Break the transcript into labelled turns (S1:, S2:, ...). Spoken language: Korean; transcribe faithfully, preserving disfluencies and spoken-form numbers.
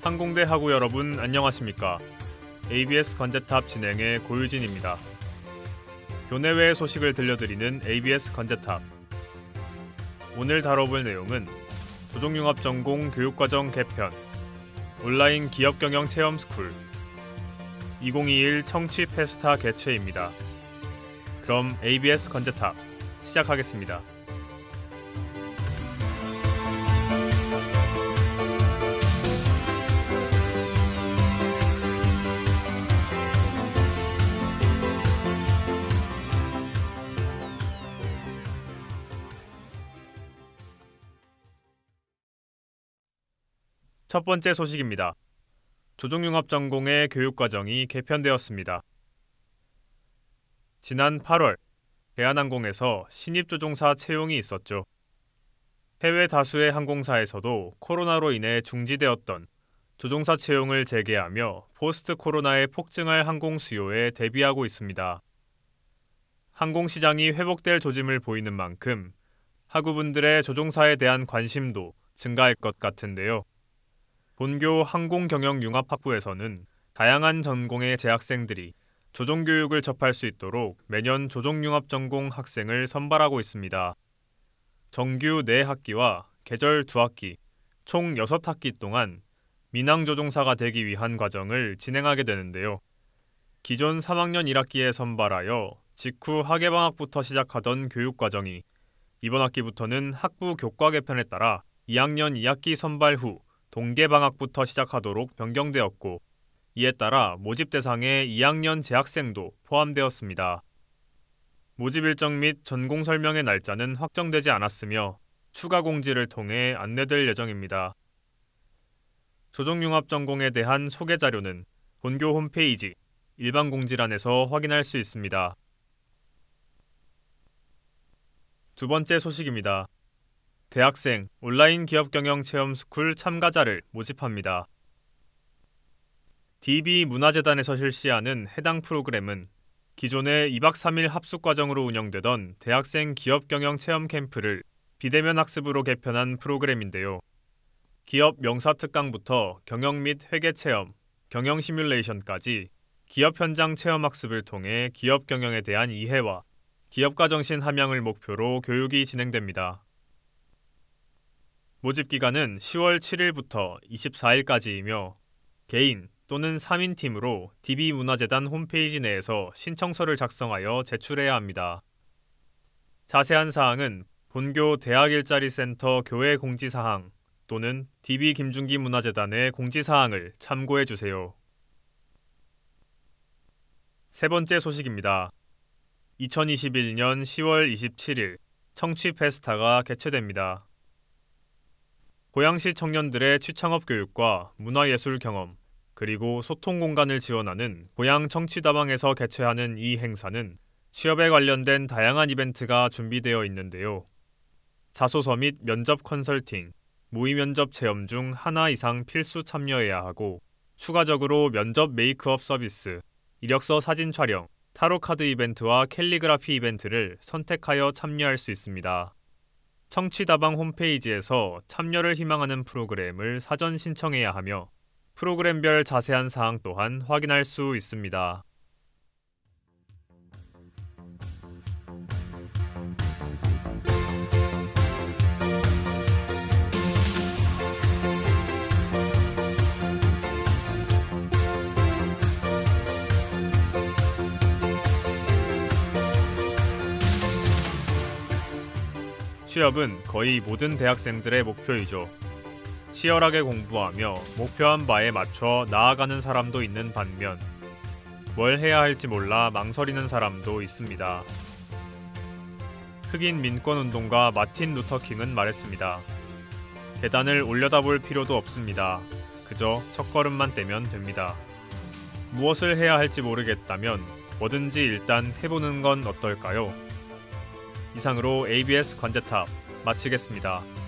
S1: 항공대 학우 여러분 안녕하십니까? 에이비에스 관제탑 진행의 고유진입니다. 교내외 소식을 들려드리는 에이비에스 관제탑. 오늘 다뤄볼 내용은 조종융합전공 교육과정 개편, 온라인 기업경영 체험 스쿨, 이천이십일 청취 페스타 개최입니다. 그럼 에이비에스 관제탑 시작하겠습니다. 첫 번째 소식입니다. 조종융합전공의 교육과정이 개편되었습니다. 지난 팔월, 대한항공에서 신입조종사 채용이 있었죠. 해외 다수의 항공사에서도 코로나로 인해 중지되었던 조종사 채용을 재개하며 포스트 코로나에 폭증할 항공 수요에 대비하고 있습니다. 항공시장이 회복될 조짐을 보이는 만큼 학우분들의 조종사에 대한 관심도 증가할 것 같은데요. 본교 항공경영융합학부에서는 다양한 전공의 재학생들이 조종교육을 접할 수 있도록 매년 조종융합전공 학생을 선발하고 있습니다. 정규 네 학기와 계절 두 학기, 총 여섯 학기 동안 민항조종사가 되기 위한 과정을 진행하게 되는데요. 기존 삼 학년 일 학기에 선발하여 직후 학예방학부터 시작하던 교육과정이 이번 학기부터는 학부 교과 개편에 따라 이 학년 이 학기 선발 후 동계방학부터 시작하도록 변경되었고, 이에 따라 모집 대상에 이 학년 재학생도 포함되었습니다. 모집 일정 및 전공 설명의 날짜는 확정되지 않았으며 추가 공지를 통해 안내될 예정입니다. 조종융합전공에 대한 소개 자료는 본교 홈페이지 일반 공지란에서 확인할 수 있습니다. 두 번째 소식입니다. 대학생 온라인 기업경영 체험 스쿨 참가자를 모집합니다. 디비문화재단에서 실시하는 해당 프로그램은 기존의 이 박 삼 일 합숙과정으로 운영되던 대학생 기업경영 체험 캠프를 비대면 학습으로 개편한 프로그램인데요. 기업 명사특강부터 경영 및 회계 체험, 경영 시뮬레이션까지 기업 현장 체험 학습을 통해 기업 경영에 대한 이해와 기업가 정신 함양을 목표로 교육이 진행됩니다. 모집 기간은 시월 칠일부터 이십사일까지이며 개인 또는 삼 인 팀으로 디비문화재단 홈페이지 내에서 신청서를 작성하여 제출해야 합니다. 자세한 사항은 본교 대학일자리센터 교회 공지사항 또는 디비김중기문화재단의 공지사항을 참고해주세요. 세 번째 소식입니다. 이천이십일년 시월 이십칠일 청취 페스타가 개최됩니다. 고양시 청년들의 취창업 교육과 문화예술 경험, 그리고 소통 공간을 지원하는 고양 청취다방에서 개최하는 이 행사는 취업에 관련된 다양한 이벤트가 준비되어 있는데요. 자소서 및 면접 컨설팅, 모의 면접 체험 중 하나 이상 필수 참여해야 하고, 추가적으로 면접 메이크업 서비스, 이력서 사진 촬영, 타로카드 이벤트와 캘리그라피 이벤트를 선택하여 참여할 수 있습니다. 청취다방 홈페이지에서 참여를 희망하는 프로그램을 사전 신청해야 하며 프로그램별 자세한 사항 또한 확인할 수 있습니다. 취업은 거의 모든 대학생들의 목표이죠. 치열하게 공부하며 목표한 바에 맞춰 나아가는 사람도 있는 반면 뭘 해야 할지 몰라 망설이는 사람도 있습니다. 흑인 민권운동가 마틴 루터킹은 말했습니다. 계단을 올려다볼 필요도 없습니다. 그저 첫걸음만 떼면 됩니다. 무엇을 해야 할지 모르겠다면 뭐든지 일단 해보는 건 어떨까요? 이상으로 에이비에스 관제탑 마치겠습니다.